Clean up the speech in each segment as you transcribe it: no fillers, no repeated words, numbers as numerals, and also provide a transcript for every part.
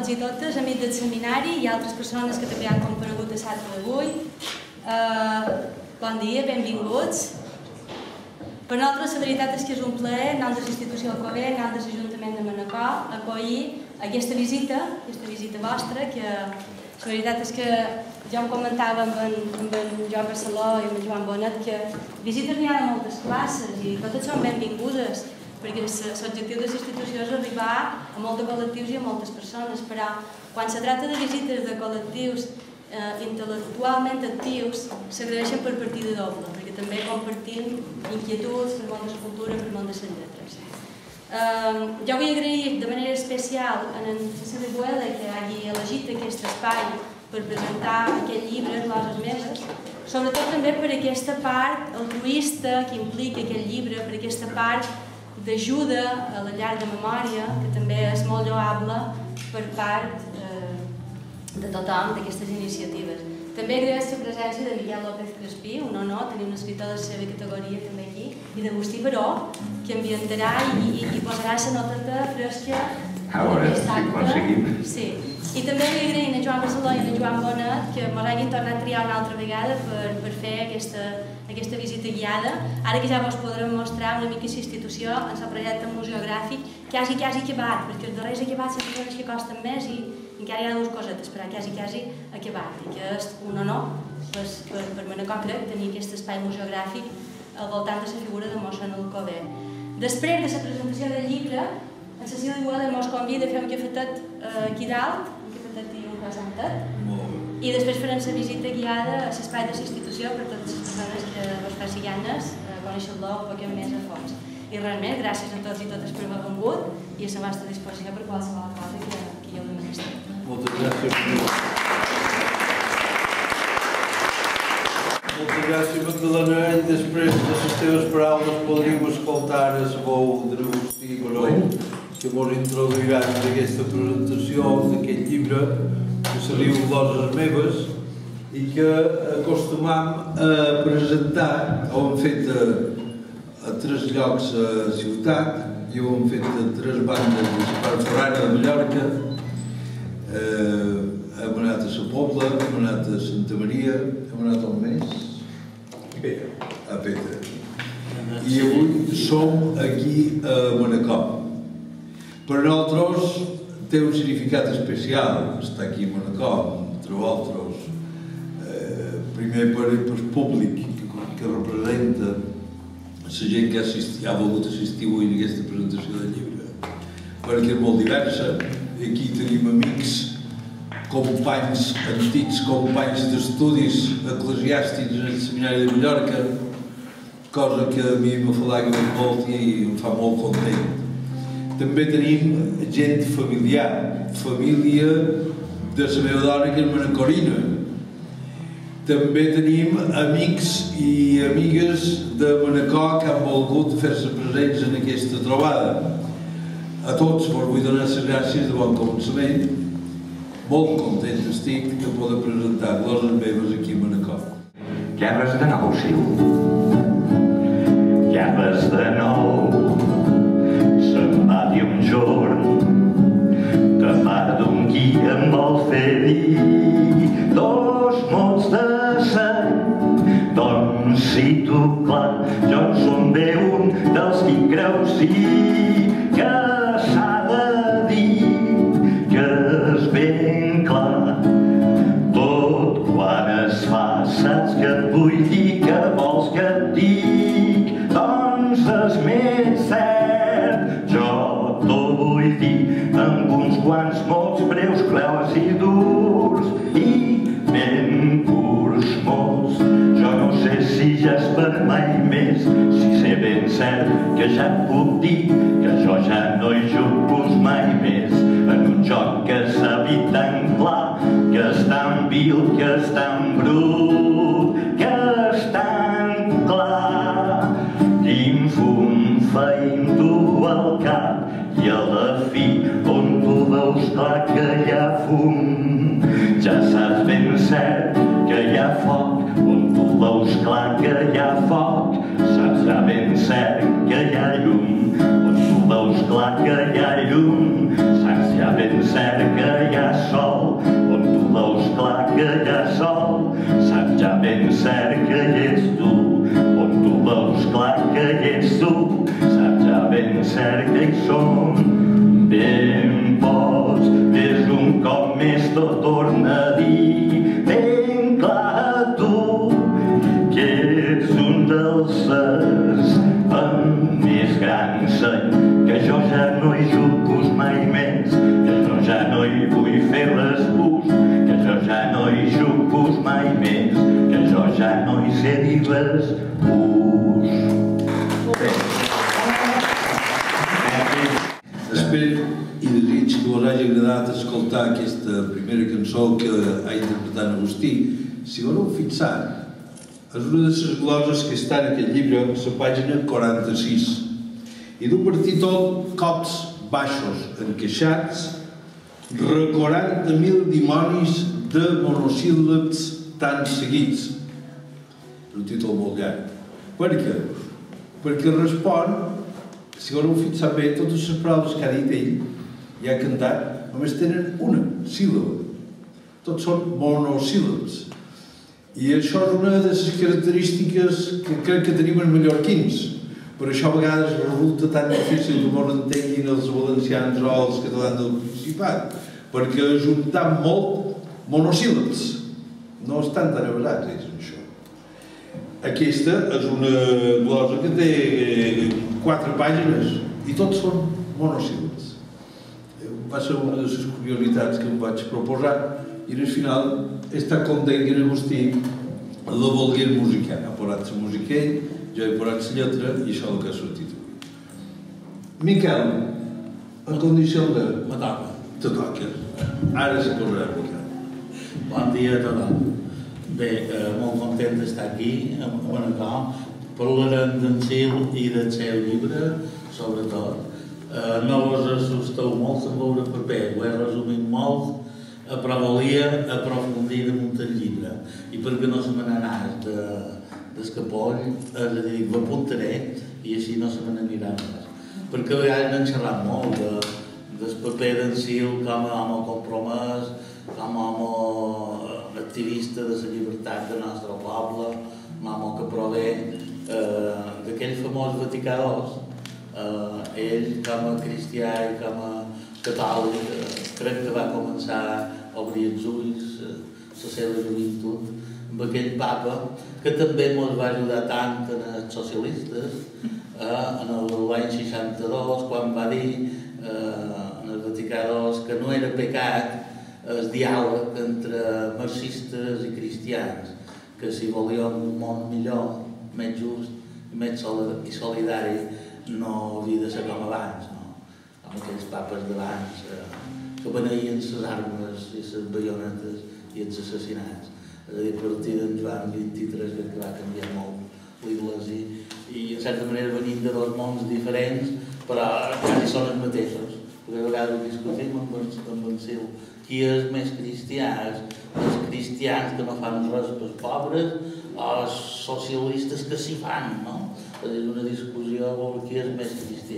tots i totes, amics del seminari i altres persones que també han comparegut a l'acte d'avui. Bon dia, benvinguts. Per nosaltres la veritat és que és un plaer, en nom de l'institució Alcover, en nom de l'Ajuntament de Manacor, acollir aquesta visita vostra, que la veritat és que ja ho comentava amb en Joan Barceló i amb en Joan Bonet, que visites n'hi ha de moltes classes i totes són benvingudes, perquè l'objectiu de la institució és arribar a molts col·lectius i a moltes persones, però quan se tracta de visites de col·lectius intel·lectualment actius, s'agraeixen per partida doble, perquè també compartim inquietuds per món de la cultura, per món de les lletres. Jo vull agrair de manera especial a en Cecili Boela que hagi elegit aquest espai per presentar aquest llibre, Gloses meves, sobretot també per aquesta part altruista que implica aquest llibre, per aquesta part d'ajuda a la llar de memòria, que també és molt lloable per part de tothom d'aquestes iniciatives. També agraeixo la presència de Miguel López Crespí, un honor tenir un escritor de la seva categoria també aquí, i d'Agustí Baró, que ambientarà i posarà la noteta fresca d'aquest acte. Sí. I també li agraïm a Joan Barceló i a Joan Bonet que ens hagin tornat a triar una altra vegada per fer aquesta visita guiada, ara que ja vos podrem mostrar una mica la institució en el projecte museogràfic, quasi acabat, perquè els darrers acabats són persones que costen més i encara hi ha dues cosetes, però quasi acabat, i que és un honor per Manacor, crec, tenir aquest espai museogràfic al voltant de la figura de mossèn Alcover. Després de la presentació del llibre, en Cecili Boela ens convida a fer un cafetet aquí dalt, un cafetet i un croissantet, i després farem la visita guiada a l'espai de la institució per totes les persones que vos faci ganes conèixer-lo un poc més a fons. I realment, gràcies a tots i totes per haver vingut i a la vostra disposició per qualsevol cosa que jo demanés. Moltes gràcies. Moltes gràcies, Magdalena. I després de les teves paraules podríem escoltar la veu de l'Agustí Baró, que ens introduirà en aquesta presentació d'aquest llibre, que se diu Gloses meves, i que acostumam a presentar, ho hem fet a 3 llocs a la ciutat, i ho hem fet a 3 bandes de la part forana de Mallorca, hem anat a la Pobla, hem anat a Santa Maria, hem anat al més? A Petra. I avui som aquí a Manacor. Per nosaltres té un significat especial estar aquí a Manacor, entre altres. Primer per el públic que representa la gent que ha volgut assistir avui a aquesta presentació del llibre, perquè és molt diversa. Aquí tenim amics, companys, antics companys d'estudis eclesiàstics en el Seminari de Mallorca, cosa que a mi m'afalaga molt i em fa molt content. També tenim gent familiar, família de la meva dona que és manacorina. També tenim amics i amigues de Manacor que han volgut fer-se presents en aquesta trobada. A tots vos vull donar les gràcies de bon començament. Molt content estic que poder presentar Gloses meves aquí a Manacor. Guerres de nou, Sil. Guerres de nou. Se'n va dir un jorn de part d'un qui em vol fer dir 2 mots de sang. Doncs si tu clar, jo en som bé un dels qui creu sí que s'ha de dir que és ben clar. Tot quan es fa saps que et vull dir, que vols que et dic, doncs és més cert. Jo t'ho vull dir amb uns quants mots breus, claus i durs i ben curts mots. Jo no sé si ja es per mai més, si sé ben cert que ja et puc dir que jo ja no hi jugo mai més en un joc que s'ha vist tan clar, que és tan vil, que és tan brut, que és tan clar. Quin fum feim tu al cap i a la fi on tu veus clar que hi ha fum. Ja saps ben cert que hi ha foc, on tu veus clar que hi ha foc. Saps ja ben cert que hi ha llum, on tu veus clar que hi ha llum. Saps ja ben cert que hi ha que hi ha sol, saps ja ben cert que hi ets tu. On tu veus clar que hi ets tu, saps ja ben cert que hi som. Ben pots, des un cop més t'ho torna a dir, ben clar tu, que ets un dels sers amb més gran seny, que jo ja no hi jugo mai més, que jo ja no hi vull fer res ús, que jo ja no hi jugo mai més, que jo ja no hi sé dir res ús. Espero i desig que us hagi agradat escoltar aquesta primera cançó que ha interpretat Agustí. Si voleu fixar, és una de les gloses que està en aquest llibre, a la pàgina 46, i d'un partit tot cops baixos encaixats, recorant de 1000 dimonis de monosíl·labs tan seguits. És un títol vulgar. Per què? Perquè respon, si voleu fixar bé, totes les paraules que ha dit ell i ha cantat només tenen una síl·laba. Tots són monosíl·labs. I això és una de les característiques que crec que tenim els mallorquins. Per això a vegades resulta tan difícil que ens entenguin els valencians o els catalans del Principat, perquè ajuntam molt monosíl·labs. No estan tan avasats, ells, en això. Aquesta és una glosa que té 4 pàgines i tots són monosíl·labs. Va ser una de les curiositats que em vaig proposar i al final he estat content que en Agustí la volgués musicar. Ha posat la música ell, jo he posat la lletra i això és el que ha sortit avui. Miquel, en condició de... Me toca. Te toca. Ara se posarà Miquel. Bon dia a tothom. Bé, molt content d'estar aquí, a Manacor. Parlarem d'en Sil i del seu llibre, sobretot. No vos assusteu molt en veure el paper, ho he resumit molt, però volia aprofundir damunt el llibre. I perquè no se me n'anàs d'escapoll, és a dir, ho apuntaré i així no se me n'anirà més. Perquè a vegades n'hem xerrat molt del paper d'en Sil com a home compromès, com a home activista de la llibertat del nostre poble, un home que prové d'aquell famós Vaticà II. Ell, com a cristià i com a catòlic, crec que va començar a obrir els ulls, la seva joventut, amb aquell papa que també ens va ajudar tant en els socialistes, en l'any 62, quan va dir en el Vaticà II que no era pecat el diàleg entre marxistes i cristians, que si volíem un món millor, més just, més solidari, no havia de ser com abans, no? Com aquells papes d'abans que beneïen les armes i les baionetes i els assassinats. És a dir, a partir d'en Joan XXIII que va canviar molt l'Iglésia i en certa manera venim de dos mons diferents, però quasi són els mateixos. Perquè a vegades ho discutim amb en Sil. Qui és més cristià? Els cristians que no fan res pels pobres o els socialistes que s'hi fan, no? És una discussió sobre qui és més cristià.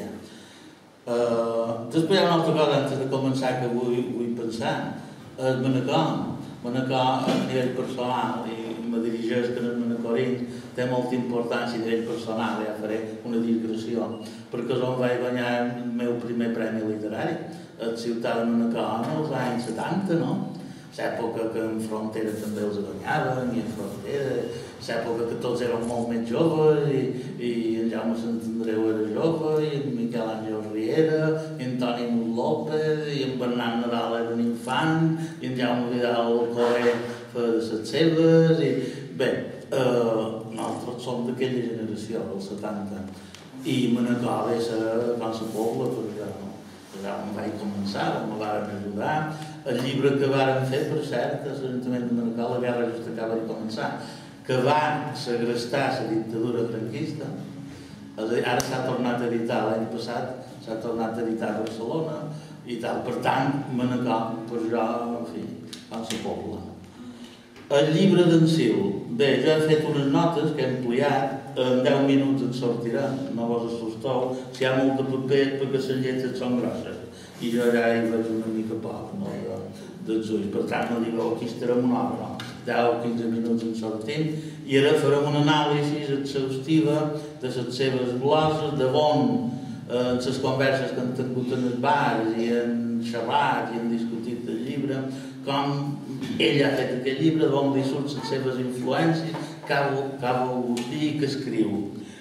Després hi ha una altra cosa, antes de començar, que vull pensar. És Manacor. Manacor, a nivell personal, i me dirigeix que en el manacorins, té molta importància a nivell personal, ja faré una digressió, perquè és on vaig guanyar el meu primer premi literari, a la ciutat de Manacor, en els anys 70, no? L'època que en Frontera també els guanyaven, i en Frontera, l'època que tots érem molt més joves, i en Jaume Sant Andreu era jove, i en Miquel Àngel Riera, i en Toni Mus López, i en Bernat Nadal era un infant, i en Jaume Vidal Coé feia de les seves, i bé, nosaltres som d'aquella generació, dels 70, i Manacor va ser com la pobla, perquè on vaig començar, on me van ajudar. El llibre que varen fer, per cert, a l'Ajuntament de Manacor, la guerra just acaba de començar, que va segrestar la dictadura franquista. Ara s'ha tornat a editar, l'any passat s'ha tornat a editar a Barcelona i tal. Per tant, Manacor, per jo, en fi, com la pobla. El llibre d'en Sil. Bé, jo he fet unes notes que he ampliat, en 10 minuts en sortirà, no vos assusteu, si hi ha molt de paper perquè les lletres són grosses i jo ja hi veig una mica poc, no? dels ulls. Per tant, no digueu aquí estarem una hora, 10 o 15 minuts en sortim, i ara farem una anàlisi exhaustiva de les seves glosses, de on, en les converses que han tingut en els bars i han xerrat i han discutit el llibre, com ell ha fet aquest llibre, d'on li surten les seves influències, què ha volgut dir i què escriu.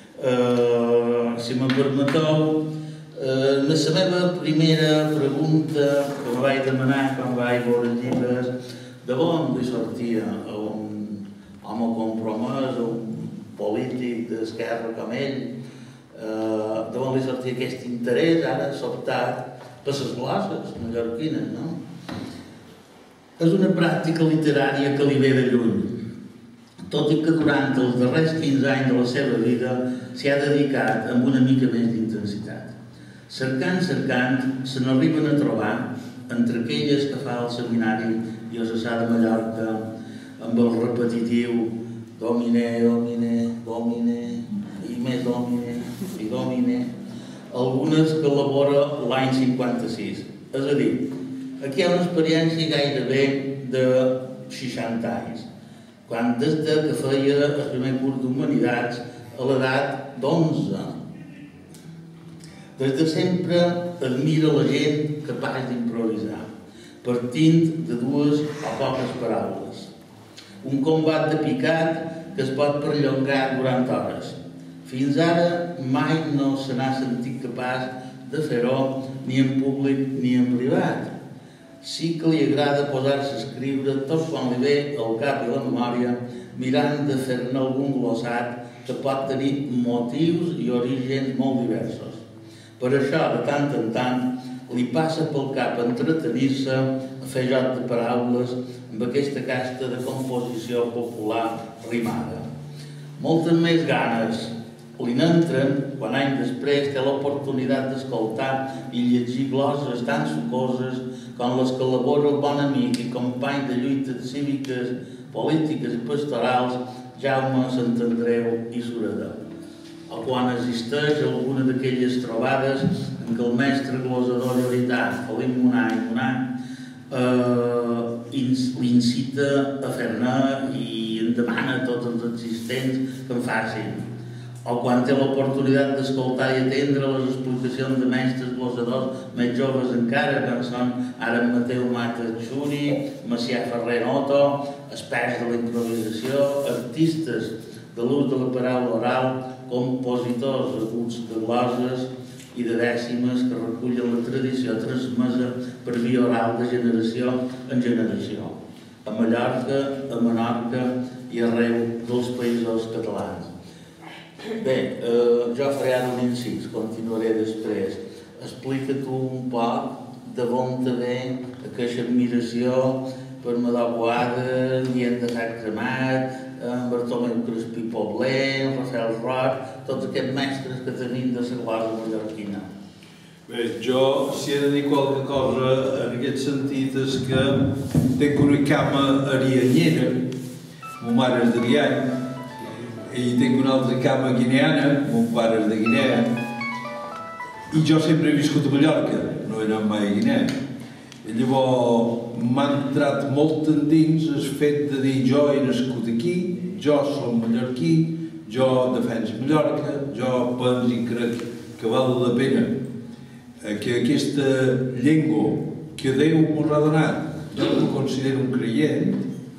Si me'n permeteu, la meva primera pregunta que em vaig demanar quan vaig veure els llibres, d'on li sortia un home compromès, un polític d'esquerra com ell, d'on li sortia aquest interès, ara sobtat, per les glosses mallorquines, no? És una pràctica literària que li ve de lluny, tot i que durant els darrers 15 anys de la seva vida s'hi ha dedicat amb una mica més d'intensitat. Cercant, se n'arriben a trobar entre aquelles que fa el seminari diocesà de Mallorca amb el repetitiu Domine, Domine, Domine, i més Domine, i Domine, algunes que elabora l'any 56. És a dir, aquí hi ha una experiència gairebé de 60 anys, quan des que feia el primer curs d'Humanitats a l'edat d'11. Des de sempre admira la gent capaç d'improvisar, partint de dues o poques paraules. Un combat de picat que es pot perllongar durant hores. Fins ara mai no se n'ha sentit capaç de fer-ho ni en públic ni en privat. Sí que li agrada posar-se a escriure tot quan li ve al cap i la memòria, mirant de fer-ne algun glossat que pot tenir motius i orígens molt diversos. Per això, de tant en tant, li passa pel cap entretenir-se a fer joc de paraules amb aquesta casta de composició popular rimada. Moltes més ganes li n'entren quan anys després té l'oportunitat d'escoltar i llegir glosses tan sucoses com les que elabora el bon amic i company de lluites cíviques, polítiques i pastorals Jaume Sant Andreu i Sureda. O quan existeix alguna d'aquelles trobades en què el mestre glosador llorità, Felip Monà i Monà, l'incita a fer-ne i en demana a tots els existents que en facin. O quan té l'oportunitat d'escoltar i atendre les explicacions de mestres glosadors més joves encara, com són ara Mateu Mata Xuri, Macià Ferrer Noto, experts de la improvisació, artistes de l'ús de la paraula oral, compositors aguts de gloses i de dècimes que recullen la tradició transmesa per via oral de generació en generació, a Mallorca, a Menorca i arreu dels països catalans. Bé, jo faré ara un incís, continuaré després. Explica tu un poc de on te ve aquesta admiració per Madó Boada, Guillem de Sant Cremat, Bartomeu Crespí Pobler, Rafael Roig, tots aquests mestres que tenim de la glosa mallorquina. Bé, jo, si he de dir qualque cosa en aquest sentit, és que tenc una cama arianyera, mon mare és de Guiany, i tinc una altra cama guineana, mon pare és de Guinea, i jo sempre he viscut a Mallorca, no he anat mai a Guinea. I llavors m'ha entrat molt endins el fet de dir jo he nascut aquí, jo som mallorquí, jo defenso Mallorca, jo penso i crec que val la pena que aquesta llengua que Déu m'ho ha donat, jo no em considero un creient.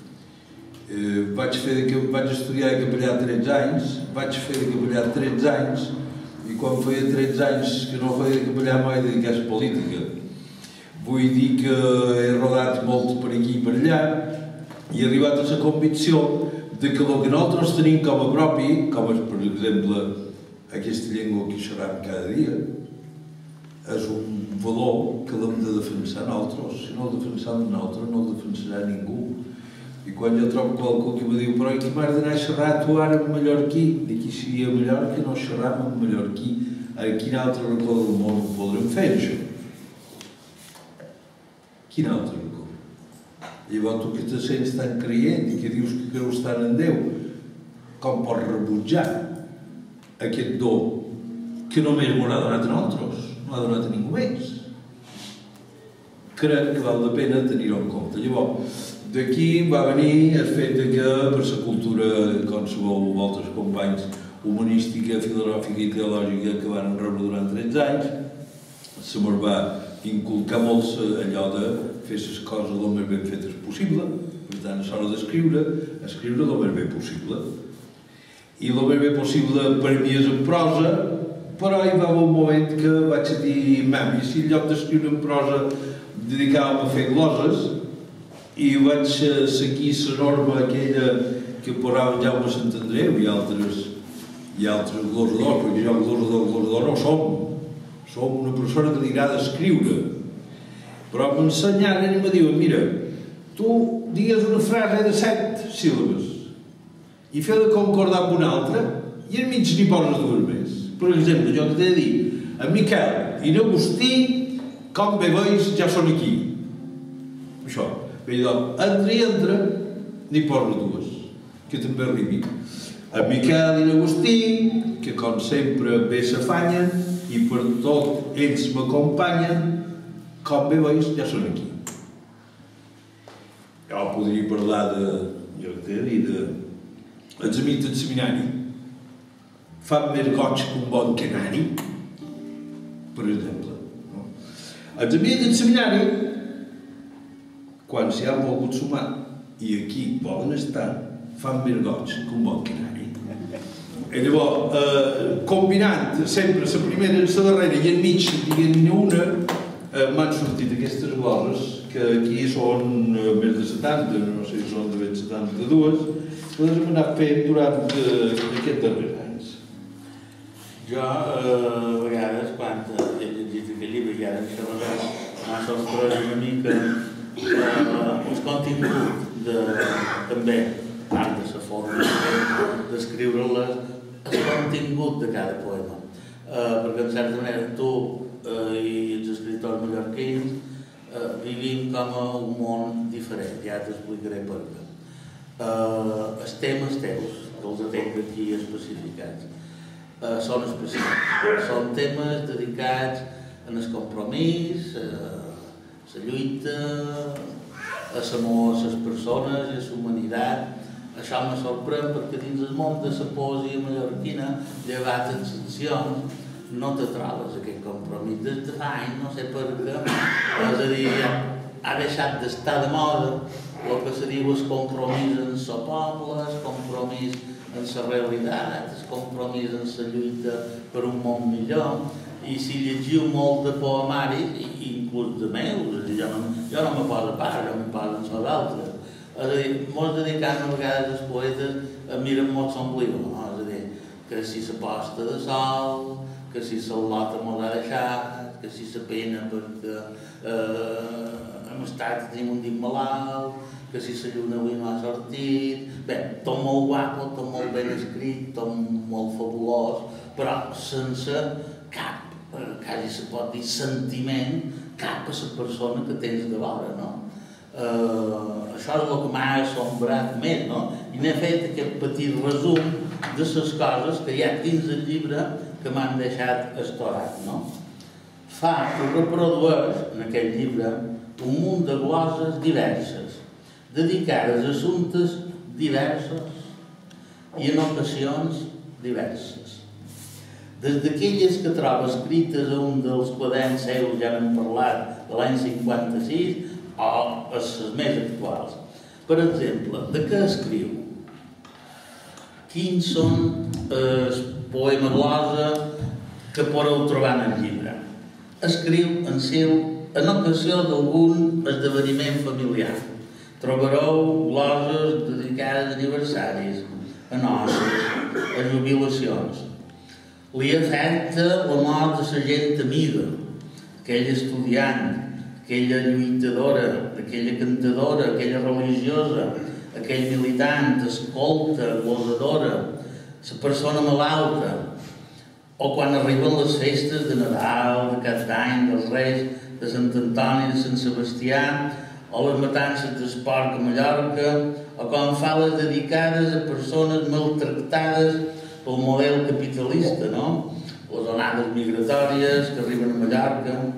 Vaig estudiar de capellà 13 anys, vaig fer de capellà 13 anys i quan feia 13 anys que no feia de capellà mai dedicar a política. Vull dir que he rodat molt per aquí i per allà i he arribat a la convicció de que el que nosaltres tenim com a propi, com és per exemple aquesta llengua que xerram cada dia, és un valor que l'hem de defensar nosaltres. Si no el defensem nosaltres no el defensarà ningú. I quan jo trobo qualcú que me diu però qui m'has d'anar a xerrar tu ara en mallorquí? Dic, si a Mallorca no xerram en mallorquí, a quin altre racó del món ho podrem fer, això? Quin altre racó? Llavors tu que te sents tan creient i que dius que creus tant en Déu, com pots rebutjar aquest do que només m'ho ha donat a nosaltres, no ha donat a ningú més? crec que val la pena tenir-ho en compte. Llavors, d'aquí va venir el fet que per la cultura, qualsevol altres companys, humanística, filosòfica i teològica que van rebre durant 13 anys, se me'n va inculcar molt allò de fer les coses el més ben fetes possible. Per tant, a l'hora d'escriure, escriure el més bé possible. I el més bé possible per mi és en prosa, però hi va haver un moment que vaig dir, mam, i si en lloc d'escriure en prosa dedicàvem a fer gloses, i vaig seguir la norma aquella que posava Jaume Sant Andreu i altres glosadors, perquè jo glosador no som una persona que li agrada escriure. Però m'ensenyaren i me diuen, mira, tu digues una frase de 7 síl·labes i feu de concordar amb una altra i al mig n'hi poses 2 més. Per exemple, jo t'he de dir, en Miquel i n'Agustí, com bé veus, ja són aquí. Això. Bé, doncs, entra, n'hi poso 2, que també arribi. En Miquel i n'Agustí, que com sempre bé s'afanyen i per tot ells m'acompanyen, com bé veus, ja són aquí. Jo podria parlar de, jo t'he de dir, els amics del seminari fan més goig que un bon canari, per exemple. Els amics del seminari, quan s'hi han volgut sumar i aquí volen estar, fan més goig que un bon canari. I llavors, combinant sempre la primera i la darrera i enmig, diguem-ne una, m'han sortit aquestes gloses, que aquí són més de 70, no sé si són de ben 72, que les hem anat fent durant aquests darrers anys. Jo, a vegades, quan he llegit aquest llibre i ara m'ha sorprès una mica els continguts també, part de la forma d'escriure-les, el contingut de cada poema. Perquè, en certa manera, tu i els escriptors mallorquins vivim com a un món diferent, ja t'explicaré per què. Els temes teus, que els tenc aquí especificats, són específics. Són temes dedicats al compromís, a la lluita, a l'amor a les persones i a la humanitat. Això me sorprèn perquè dins el món de la poesia mallorquina, llevat excepcions, no te trobes aquest compromís. Des de fa anys, no sé per què, és a dir, ha deixat d'estar de moda el que se diu el compromís en el poble, el compromís en la realitat, el compromís en la lluita per un món millor. I si llegiu molt de poemaris, inclús de meus, jo no me poso a part, jo me poso en els altres. És a dir, molts dedicats a vegades els poetes miren molt l'ombligo, no? És a dir, que si la posta de sol, que si l'alota mos ha deixat, que si la pena perquè hem estat tenim un dit malalt, que si la lluna avui no ha sortit. Bé, tot molt guapo, tot molt ben escrit, tot molt fabulós, però sense cap, quasi se pot dir, sentiment cap a la persona que tens de vora, no? Això és el que m'ha assombrat més, no? I n'he fet aquest petit resum de les coses que hi ha dins del llibre que m'han deixat estorat, no? Reprodueix en aquest llibre un munt de gloses diverses, dedicades a assumptes diversos i en ocasions diverses. Des d'aquelles que troba escrites a un dels quaderns seus, ja n'hem parlat, de l'any 56, o les més actuals. Per exemple, de què escriu? Quins són els poemes glosa que podeu trobar en el llibre? Escriu en seu en ocasió d'algun esdeveniment familiar. Trobareu gloses dedicades a aniversaris, a noces, a jubilacions. Li afecta la mort de la gent amiga, aquella estudiant, aquella lluitadora, aquella cantadora, aquella religiosa, aquell militant, escolta, glosadora, la persona malalta, o quan arriben les festes de Nadal, de Cap d'Any, dels Reis, de Sant Antoni, de Sant Sebastià, o les matances d'esport a Mallorca, o quan fa les dedicades a persones maltractades pel model capitalista, no? Les onades migratòries que arriben a Mallorca,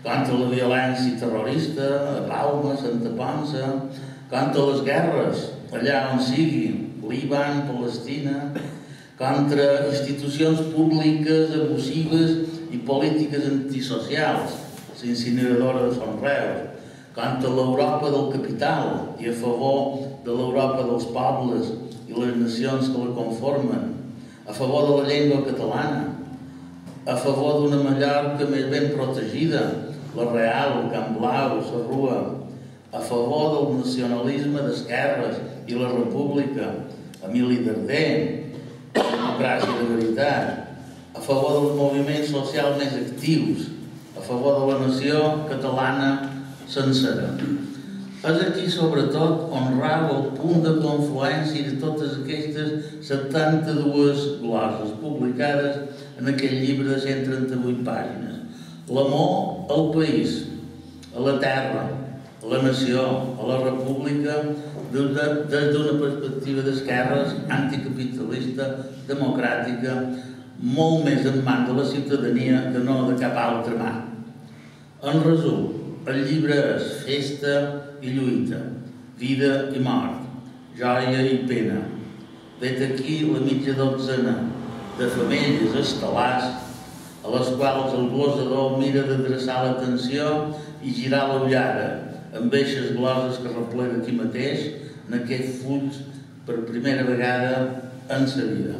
contra la violència terrorista, a Palma, Santa Ponsa, contra les guerres, allà on sigui, Líban, Palestina, contra institucions públiques abusives i polítiques antisocials, l'incineradora de Son Reus, contra l'Europa del capital i a favor de l'Europa dels pobles i les nacions que la conformen, a favor de la llengua catalana, a favor d'una Mallorca més ben protegida, la Real, el Camp Blau, la Rua, a favor del nacionalisme d'esquerres i la república, Emili Darder, la democràcia de veritat, a favor dels moviments socials més actius, a favor de la nació catalana sencera. És aquí, sobretot, on rau el punt de confluència de totes aquestes 72 glosses publicades en aquell llibre de 138 pàgines. L'amor al país, a la terra, a la nació, a la república, des d'una perspectiva d'esquerres, anticapitalista, democràtica, molt més en mans de la ciutadania que no de cap altra mà. En resum, el llibre és festa i lluita, vida i mort, joia i pena. Vet aquí la mitja dotzena de femelles estel·lars a les quals el glosador mira d'adreçar l'atenció i girar l'ullada amb eixes gloses que replega aquí mateix en aquest full per primera vegada en sa vida.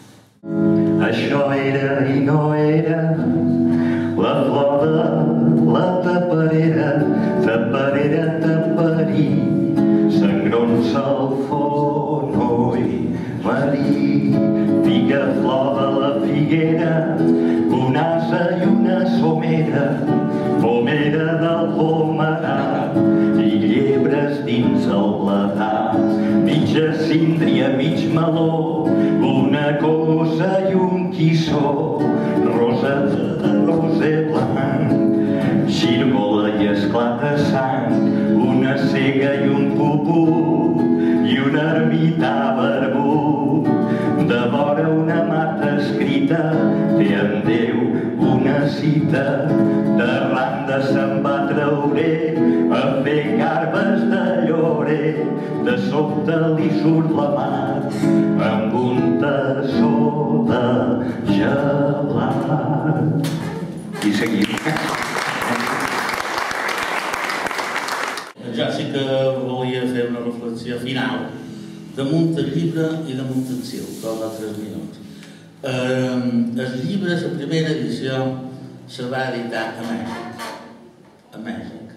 Això era i no era la flor de la taperera, taperera, taperí, s'engrons al fonoll marí, figa flor de la figuera, una asa i una somera, pomera del pomerà, i llebres dins el bladar, mitja síndria, mig meló, una cosa i un quissó, rosa de roser blanc, xirgola i esclata sang, una cega i un puput, i un ermità barbut. De vora una mata escrita, té amb Déu una cita, d'Arranda se'n va traure a fer garbes de llorer, de sobte li surt la mar amb un tassó de gelat. I seguim. Jo sí que volia fer una reflexió final damunt el llibre i damunt el sil, 2 o 3 minuts. El llibre, la primera edició, se va editar a Mèxic. A Mèxic.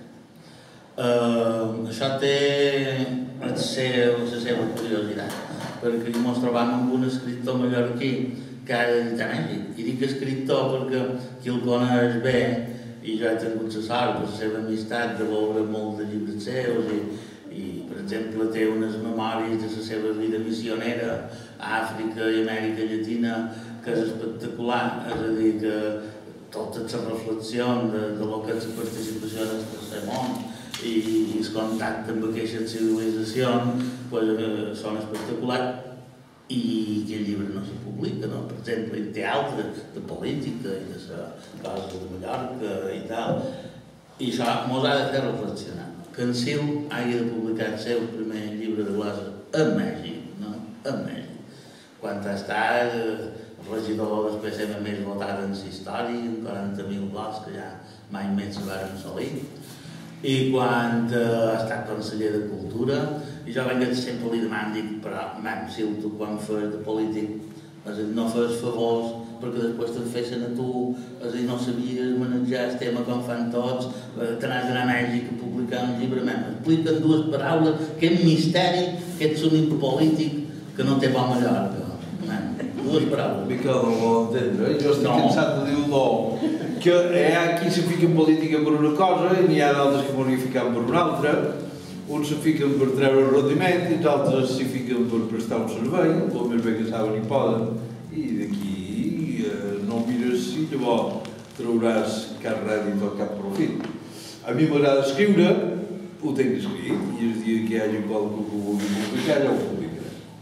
Això té la seva curiositat, perquè ens trobam amb un escriptor mallorquí que ha d'editar a Mèxic. I dic escriptor perquè qui el coneix bé, i jo he tingut la sort per la seva amistat de veure molt de llibres seus i per exemple té unes memòries de la seva vida missionera a Àfrica i Amèrica Llatina que és espectacular, és a dir que totes les reflexions de lo que és la participació en el tercer món i el contacte amb aquestes civilitzacions són espectaculars i aquest llibre no se publica, no? Per exemple, en té altres de política i de les coses de Mallorca i tal. I això ens ha de fer reflexionar. Que en Sil hagi de publicar el seu primer llibre de glosses a Mèxic, no? A Mèxic. Quan ha estat regidor del PSM més votat en la història, amb 40.000 vots que ja mai més se van assolir. I quan ha estat conseller de Cultura, i jo sempre li demano, dic, però, Sil, tu quan fes de polític, no fes favors, perquè després te'n fessin a tu, no sabies manejar el tema com fan tots, te n'has d'anar a Mèxic a publicar un llibre, explica en 2 paraules aquest misteri, aquest sonic polític que no té por a Mallorca. 2 paraules. Miquel, no ho entendre, jo estic cansat de dir-lo, que hi ha qui se fica en política per una cosa i n'hi ha d'altres que volen ficar per una altra. Uns se fiquen per treure rendiment i els altres s'hi fiquen per prestar un servei, el més bé que saben i poden. I d'aquí no mires si llavors trauràs cap rèdit o cap profit. A mi m'agrada escriure, ho tinc escrit, i el dia que hi hagi qualcú que ho vulgui publicar, ja ho publicaré.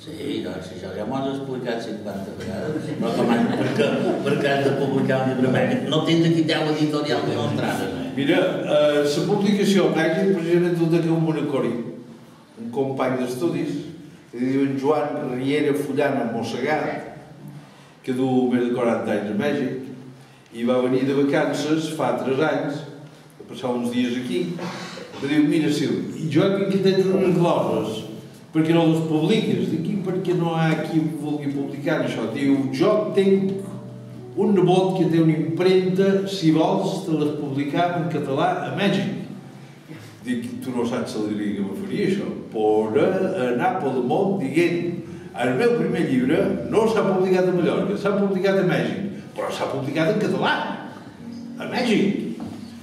Sí, doncs això ja m'ho has explicat 50 vegades, però com perquè has de publicar un llibre mèdic? No tens aquí 10 editorials que no entraven. Mira, la publicació mèdic precisament tot d'aquí un monacorí, un company d'estudis, que diu en Joan Riera Fullana Mossegat, que du més de 40 anys a Mèxic, i va venir de vacances fa 3 anys, a passar uns dies aquí, que diu, mira Silvi, jo aquí tens unes gloses, perquè no les publiques? D'aquí perquè no hi ha qui vulgui publicar això. Diu, jo tinc un nebot que té una impremta, si vols te les publicar en català a Mèxic. Dic, tu no saps l'alegria que me faria això? Per anar pel món dient, el meu primer llibre no s'ha publicat a Mallorca, s'ha publicat a Mèxic, però s'ha publicat en català, a Mèxic.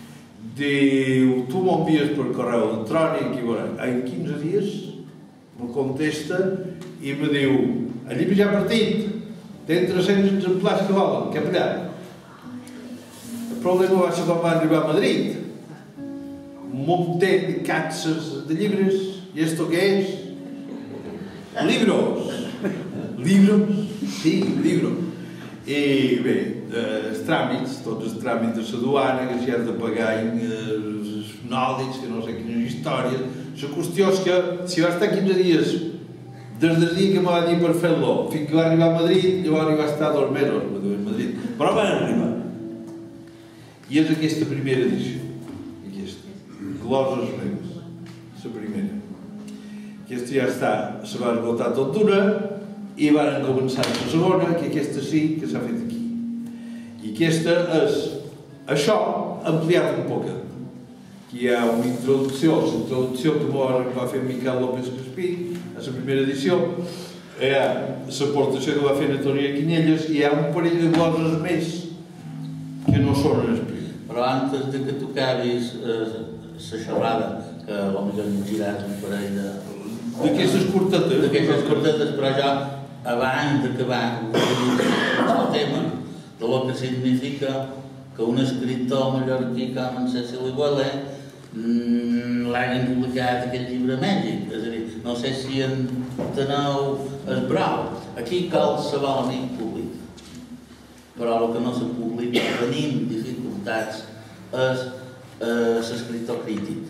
Diu, tu m'envies per correu electrònic i veuràs, en 15 dies me contesta i me diu, el llibre ja ha partit, té 300 exemplars que volen, què per allà? El problema va ser quan va arribar a Madrid. Un munt de caixes de llibres, i esto què és? Libros! Libros? Sí, libros. I bé, els tràmits, tots els tràmits de la duana, que si has de pagar els nòlits, que no sé quines històries. La qüestió és que si va estar 15 dies des del dia que me va dir per fer-lo fins que va arribar a Madrid, llavors va estar 2 mesos a Madrid, però va arribar. I és aquesta primera edició, aquesta, gloses meves, la primera. Aquesta ja està, se va esgotar tot d'una i van començar la segona, que aquesta sí que s'ha fet aquí. I aquesta és això ampliat un poquet. Aquí hi ha una introducció, la introducció que va fer Miquel López Caspí a la primera edició, hi ha l'aportació que va fer Antònia Quinelles i hi ha un parell de gloses més que no són en el primer. Però antes de que tu acabis la xerrada, que potser llegiràs un parell d'aquestes curtetes. D'aquestes curtetes, però jo, abans d'acabar el tema, de lo que significa que un escriptor mallorquí com en Cecili Boilé l'hagin publicat aquest llibre mèdic. És a dir, no sé si en teneu el brau. Aquí cal saber l'amic públic. Però el que no se publica, tenim dificultats, és l'escriptor crític.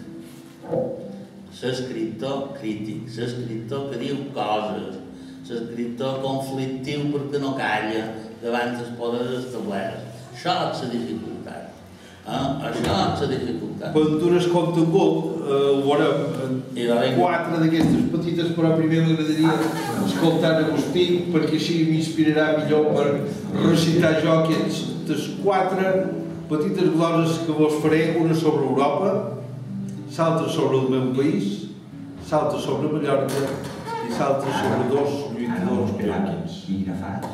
L'escriptor crític, l'escriptor que diu coses, l'escriptor conflictiu perquè no calla davant dels poders establerts. Això és la dificultat. Això és la dificultat. Aventures contingut, veurem, 4 d'aquestes petites, però primer m'agradaria escoltar Agustí, perquè així m'inspirarà millor per recitar jo aquestes 4 petites gloses que vos faré, una sobre Europa, l'altra sobre el meu país, l'altra sobre Mallorca i l'altra sobre 2 lluitadors mallorquins.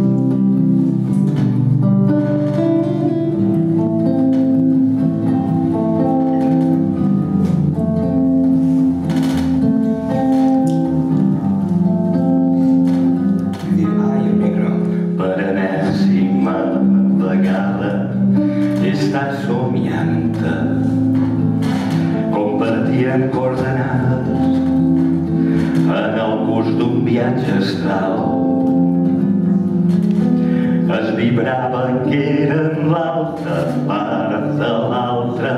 Es vibrava que eren l'altra part de l'altra,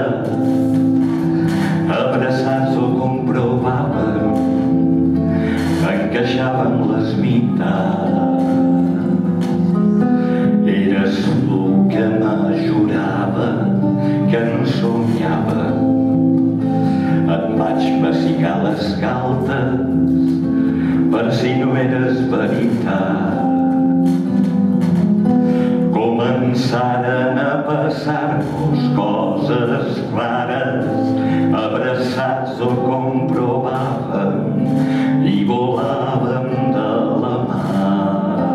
abraçats ho comprovaven, encaixaven les meitats. Eres tu que me jurava que no somiava, et vaig pessigar les galtes per si no eres veritat. Començaren a passar-nos coses rares, abraçats ho comprovàvem i volàvem de la mà.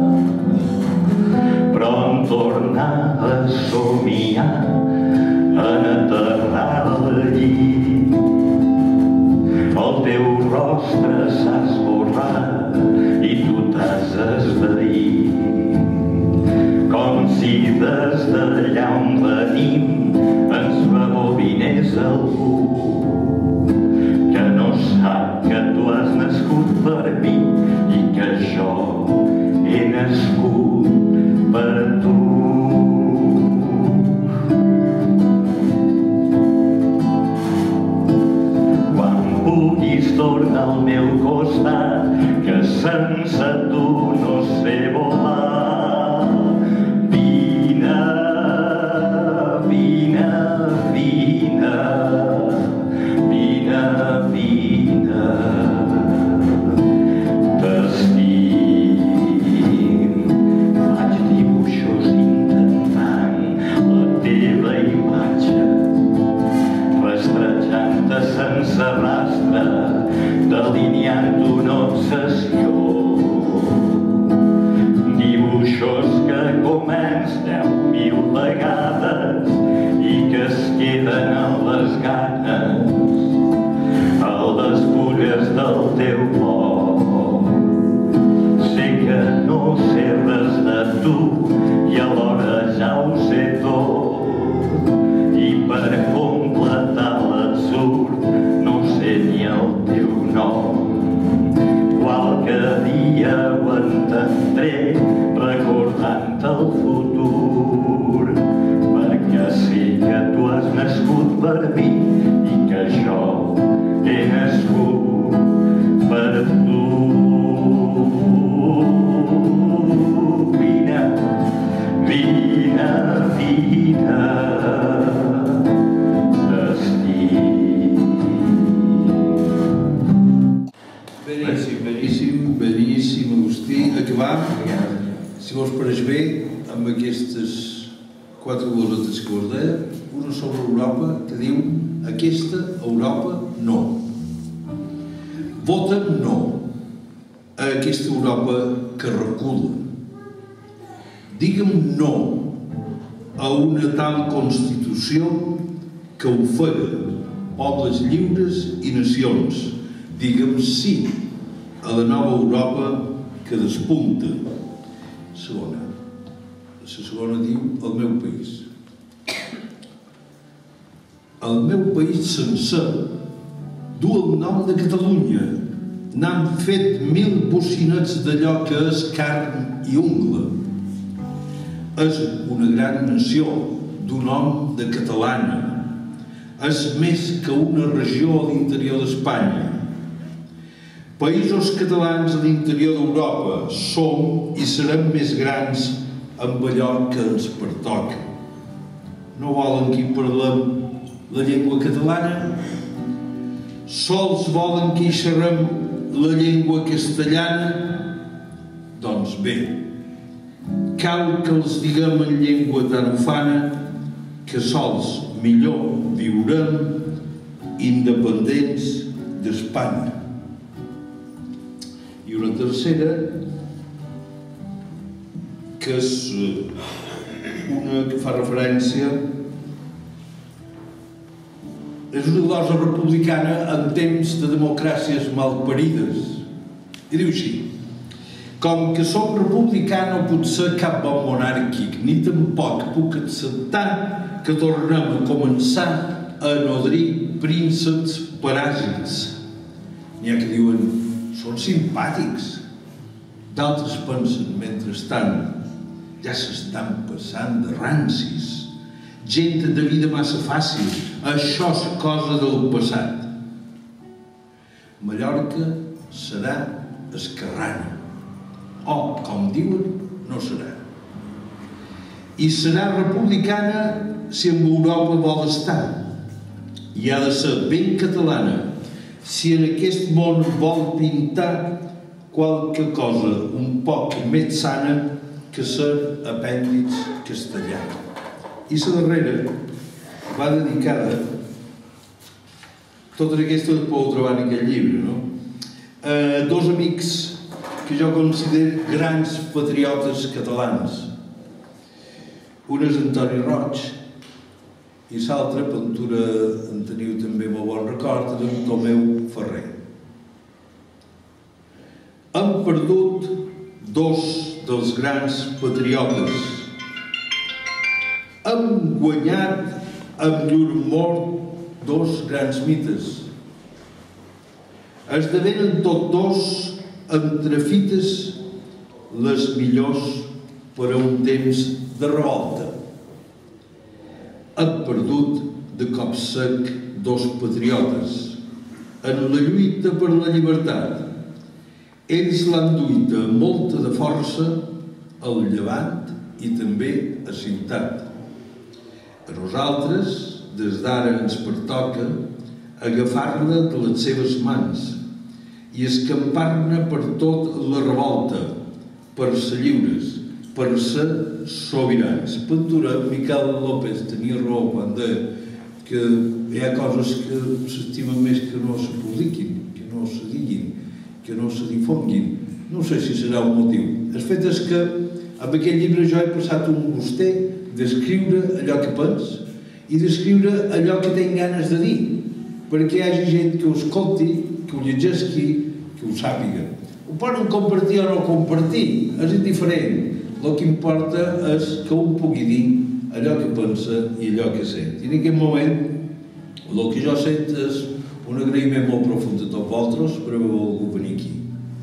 Però en tornar a somiar, en aterrar al llit, el teu rostre s'ha esborrat i tu t'has esvaït. Com si des d'allà on venim ens rebobinés algú sense tu no sé volar. Vine, vine, vine, vine, vine. T'estim, faig dibuixos intentant la teva imatge, rastrejant-te sense rastre, delineant una obsessió. Dibuixos que comens 10.000 vegades i que es queden a les ganes, a les fulles del teu bloc. Sé que no sé res de tu i alhora ja ho sé tot, i per completar l'absurd no sé ni el teu nom. Qualque dia ho entendré recordant el futur, perquè sé que tu has nascut per mi i que jo he nascut per tu. Vine, vine, vine, Beníssim, Agustí. Acabam, si vos pareix bé, amb aquestes 4 glosetes que vos deia, una sobre Europa que diu: aquesta Europa no. Voten no a aquesta Europa que recula. Digue'm no a una tal Constitució que ofega pobles lliures i nacions. Digue'm sí a la nova Europa que despunta. Segona. La segona diu: el meu país. El meu país sencer du el nom de Catalunya. N'han fet 1000 bocinets d'allò que és carn i ungla. És una gran nació d'un nom de catalana. És més que una regió a l'interior d'Espanya. Països catalans a l'interior d'Europa som i serem més grans amb allò que ens pertoca. No volen que hi parlem la llengua catalana? Sols volen que hi xerrem la llengua castellana? Doncs bé, cal que els diguem en llengua tan ufana que sols millor viurem independents d'Espanya. I una tercera, que és una que fa referència, és una glosa republicana en temps de democràcies malparides. I diu així: com que som republicà no pot ser cap bon monàrquic, ni tampoc puc acceptar que tornem a començar a nodrir prínceps paràsits. N'hi ha que diuen: són simpàtics. D'altres pensen, mentrestant, ja s'estan passant de rancis. Gent de vida massa fàcil. Això és cosa del passat. Mallorca serà esquerrana. O, com diuen, no serà. I serà republicana si en Europa vol estar. I ha de ser ben catalana si en aquest món vol pintar qualque cosa un poc més sana que ser apèndix castellà. I la darrera va dedicada, tota aquesta la podeu trobar en aquest llibre, no? A dos amics que jo considero grans patriotes catalans. Un és Antoni Roig i l'altre, pintura en teniu també molt bon record, és en Tomeu Ferrer. Hem perdut dos dels grans patriotes. Hem guanyat amb llur mort dos grans mites. Esdevenen tots dos entre fites les millors per a un temps de revolta. Hem perdut de cop sec dos patriotes en la lluita per la llibertat. Ells l'han duit amb molta de força al Llevant i també a Ciutat. A nosaltres, des d'ara ens pertoca agafar-la de les seves mans i escampar-ne per tot la revolta, per ser lliures, per ser sobirans. Pintura, Miquel López tenia raó quan deia que hi ha coses que s'estimen més que no se publiquin, que no se diguin, que no se difonguin. No sé si serà un motiu. El fet és que amb aquest llibre jo he passat un gustet d'escriure allò que pens i d'escriure allò que tinc ganes de dir, perquè hi hagi gent que ho escolti, que ho llegeixi, que ho sàpiga. Ho poden compartir o no compartir, és indiferent. El que importa és que un pugui dir allò que pensa i allò que sent. I en aquest moment, el que jo sent és un agraïment molt profund a tots vosaltres per haver volgut venir aquí.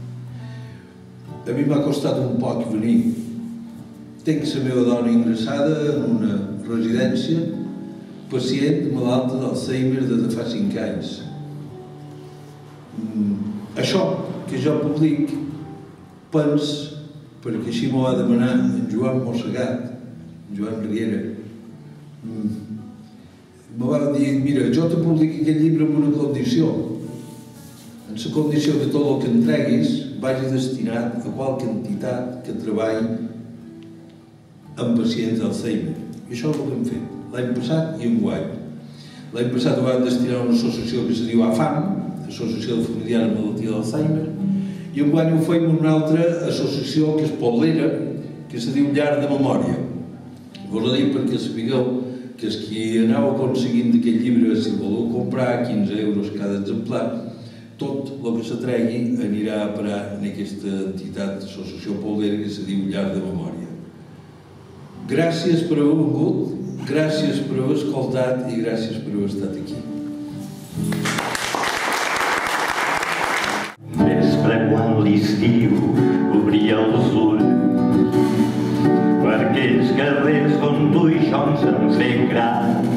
A mi m'ha costat un poc venir. Tinc la meva dona ingressada en una residència, pacient malalta d'Alzheimer des de fa 5 anys. Això que jo public, pens, perquè així m'ho va demanar en Joan Mossegat, en Joan Riera, me va dir, mira, jo te publico aquest llibre amb una condició, en la condició que tot el que entreguis vagi destinat a qualque entitat que treballi amb pacients d'Alzheimer. I això és el que hem fet, l'any passat i enguany. L'any passat ho vam destinar a una associació que se diu AFAM, Associació Familiar amb Malaltia d'Alzheimer, i enguany ho fem amb una altra associació que és Poblera, que se diu Llar de Memòria. Vos ho dic perquè sapigueu que els qui aneu aconseguint d'aquest llibre, si el voleu comprar, 15 euros cada exemplar, tot el que se tregui anirà a parar en aquesta entitat, associació Poblera, que se diu Llar de Memòria. Gràcies per haver vingut, gràcies per haver escoltat i gràcies per haver estat aquí. Vespre quan l'estiu obria els ulls per aquells carrers on tu i jo ens hem fet gran,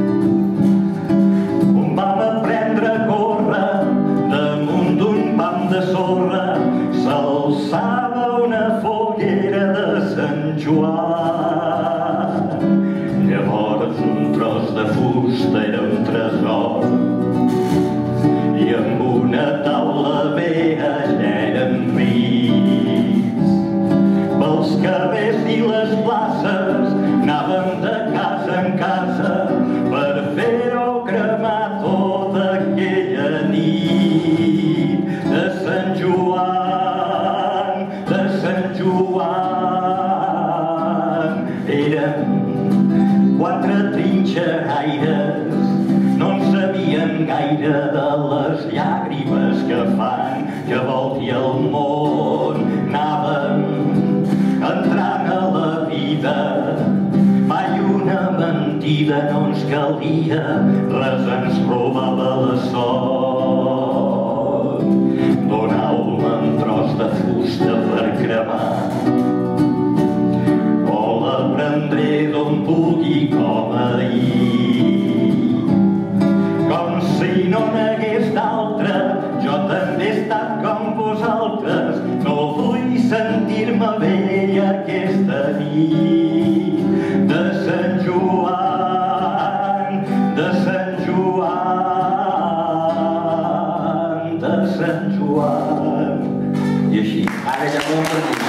on vam aprendre a córrer damunt d'un pam de sorra, s'alçava una foguera de Sant Joan. Llavors un tros de fusta era un tresor i amb una taula vella ja eren rics. Pels carrers i les places anàvem de casa en casa per fer-ho cremar tota aquella nit. De Sant Joan, de Sant Joan, érem 4 trinxeraires, no en sabíem gaire de les llàgrimes que fan que volti el món. Anàvem entrant a la vida, mai una mentida no ens calia, res ens robava la sort. Donau-me un tros de fusta per cremar, o la prendré d'on pugui com ahir. Com si no n'hagués d'altra, jo també he estat com vosaltres, no vull sentir-me bé aquesta nit. De Sant Joan, de Sant Joan, de Sant Joan. I així, ara ja m'ho hem perdut.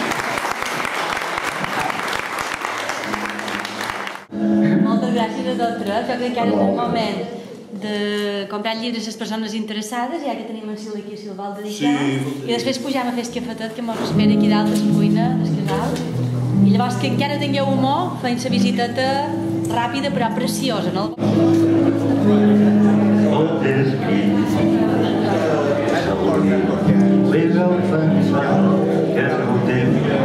Moltes gràcies a tots tres. Jo crec que ara és el moment de comprar llibres a les persones interessades, ja que tenim en Sil aquí, si el vol dedicar, i després pujam a fer el cafetet que ens espera aquí dalt a la cuina, al casal, i llavors que encara tingueu humor, feim la visiteta ràpida però preciosa, no? Tot és gris, és el pensar que no té fi,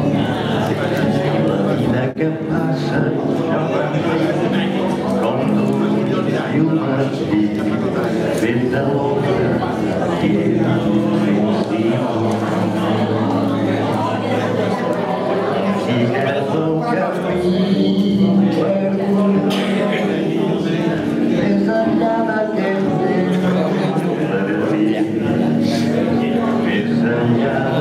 la vida que passa ja va com i un martí fet de l'ombra i sigues el camí més enllà d'aquest temps, més enllà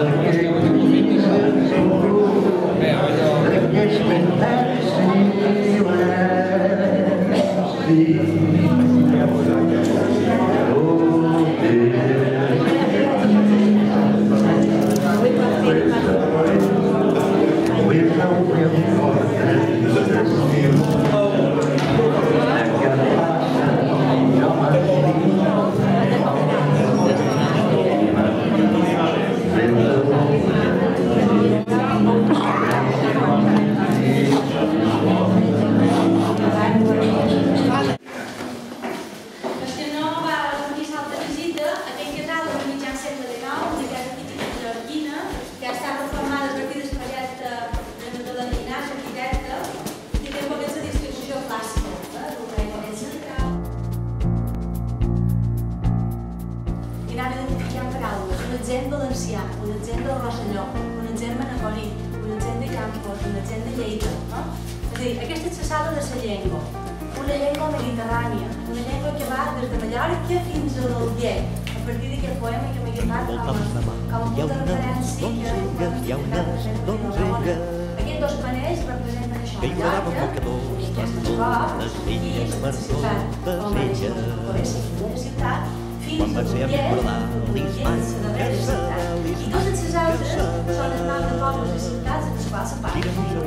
Rosselló, una gent de Manacorí, una gent de Campos, una gent de Lleida. És a dir, aquesta és la sala de la llengua, una llengua mediterrània, una llengua que va des de Mallorca fins a l'Albier. A partir d'aquest poema que m'he agafat com a punt de referència hi ha unes donzelles aquests dos panells representen això, que ignoraven pecadors per totes elles, per totes elles. Quan va ser a recordar l'Ismael que se i totes les altres són el nom de pobles i ciutats en les quals veuen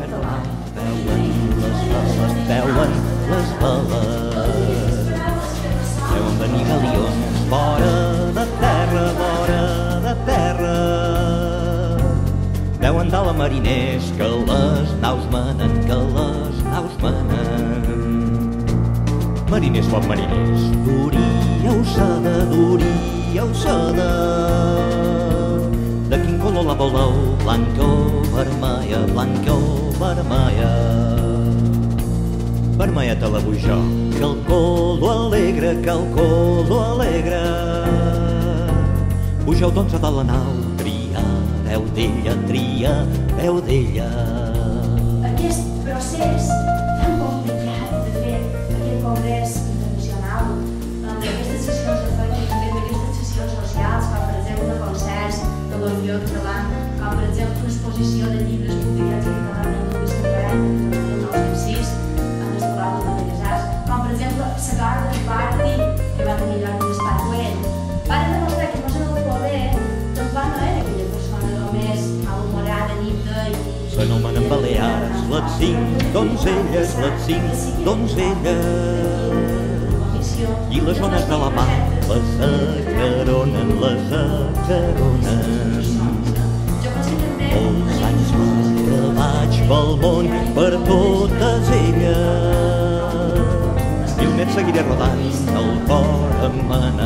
les bales, veuen venir galions fora de terra, veuen dalt a mariners que les naus menen, Mariners bon mariners, duríeu seda, de quin color la voleu, blanca o vermella, vermella te la vull jo, que el colo alegre, pugeu doncs a dalt la nau, triareu d'ella. Aquest procés tan complicat de fer aquest congrés internacional, amb aquestes sessions de feina, també amb aquestes sessions socials, com per exemple concerts de l'Orió Català, com per exemple una exposició de llibres publicats en català en el Lluís Miquel, en el 1906, en el Palau de Belles Arts, com per exemple la Garden Party, que va tenir lloc en l'Espai Güell. Van demostrar que Mossèn del Poder tampoc no era aquella persona només malhumorada, nita i... S'anomenen Balears, les 5 donzelles, i les ones de la mar les acaronen. Molts anys que vaig pel món per totes elles, i un mes seguiré rodant, el cor em mana.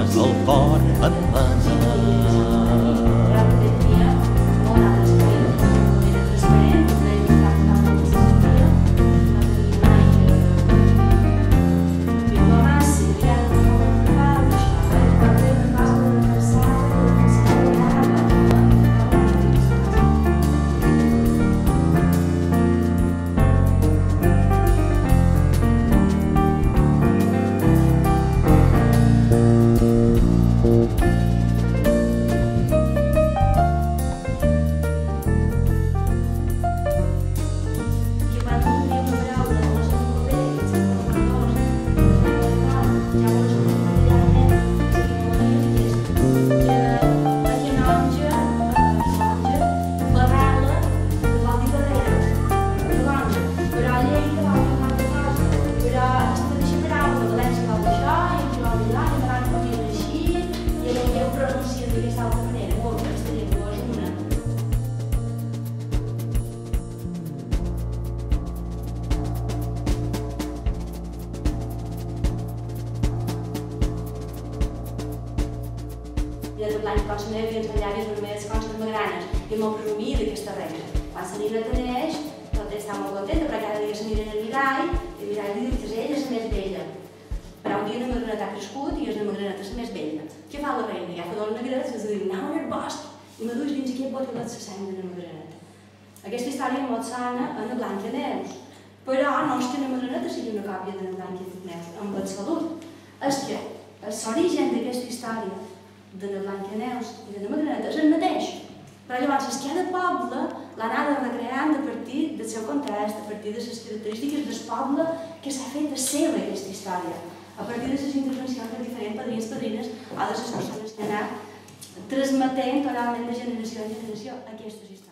L'any pròxim havia els llavis vermells com les magranes i molt presumia d'aquesta reina. Quan se n'hi reteneix, tot està molt contenta, però cada dia se miren al mirall i el mirall li diu que ella és la més bella. Però un dia la magraneta ha crescut i és la magraneta la més bella. Què fa la reina? Agafa dos negretes i els diu, anau al bosc i me duis dins aquest botilet la sang de la magraneta. Aquesta història és molt sana en la Blancaneus, però no és que la magraneta sigui una còpia de la Blancaneus, amb el salut. És que l'origen d'aquesta història de la Blancaneus i de la magraneta és el mateix, però llavors és que cada poble l'ha anat recreant a partir del seu context, a partir de les característiques del poble que s'ha fet de seva aquesta història, a partir de les intervencions de diferents padrins, padrines o de les persones que han anat transmetent oralment de generació en generació aquestes històries.